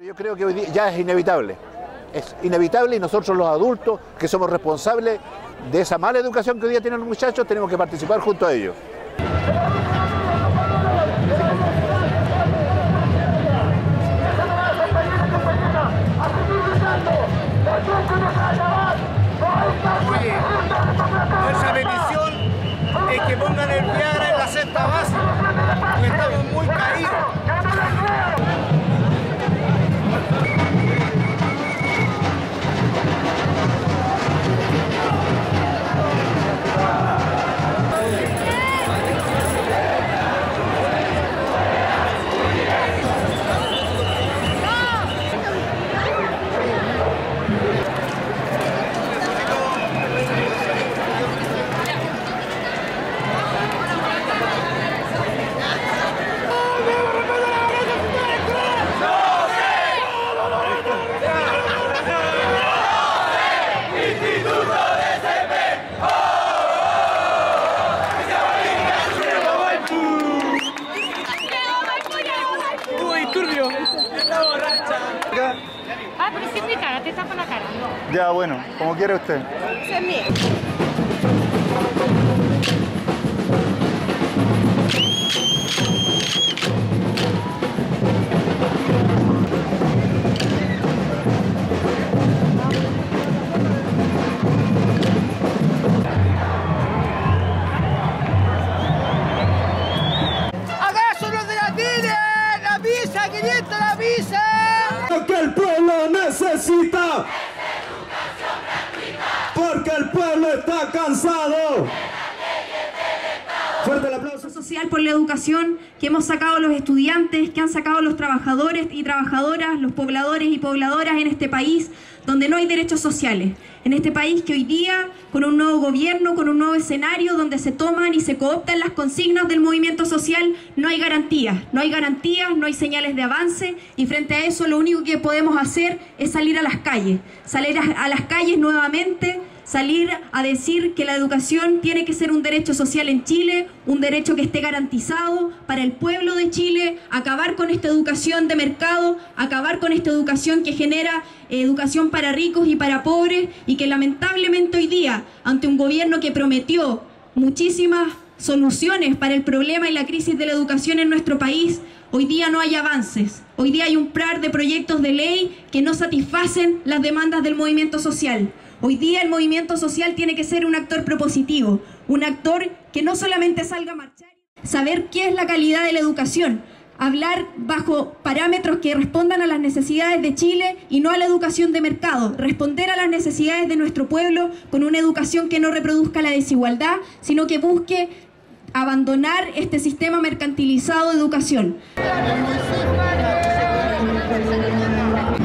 Yo creo que hoy día ya es inevitable y nosotros los adultos que somos responsables de esa mala educación que hoy día tienen los muchachos tenemos que participar junto a ellos. Oye, nuestra petición es que pongan el Viagra en la cesta básica, porque estamos muy caídos. Ah, pero sí mi cara, te tapa la cara. Ya, bueno, como quiere usted. Ese es mío. ¡Acaso no te la tiren! ¡La pizza, 500 la pizza! Lo que el pueblo necesita, porque el pueblo está cansado. Fuerte el aplauso social por la educación que hemos sacado los estudiantes, que han sacado los trabajadores y trabajadoras, los pobladores y pobladoras en este país, donde no hay derechos sociales. En este país que hoy día, con un nuevo gobierno, con un nuevo escenario donde se toman y se cooptan las consignas del movimiento social, no hay garantías, no hay señales de avance, y frente a eso lo único que podemos hacer es salir a las calles nuevamente, salir a decir que la educación tiene que ser un derecho social en Chile, un derecho que esté garantizado para el pueblo de Chile, acabar con esta educación de mercado, acabar con esta educación que genera educación para ricos y para pobres, y que lamentablemente hoy día, ante un gobierno que prometió muchísimas soluciones para el problema y la crisis de la educación en nuestro país, hoy día no hay avances. Hoy día hay un par de proyectos de ley que no satisfacen las demandas del movimiento social. Hoy día el movimiento social tiene que ser un actor propositivo, un actor que no solamente salga a marchar, saber qué es la calidad de la educación, hablar bajo parámetros que respondan a las necesidades de Chile y no a la educación de mercado, responder a las necesidades de nuestro pueblo con una educación que no reproduzca la desigualdad, sino que busque abandonar este sistema mercantilizado de educación.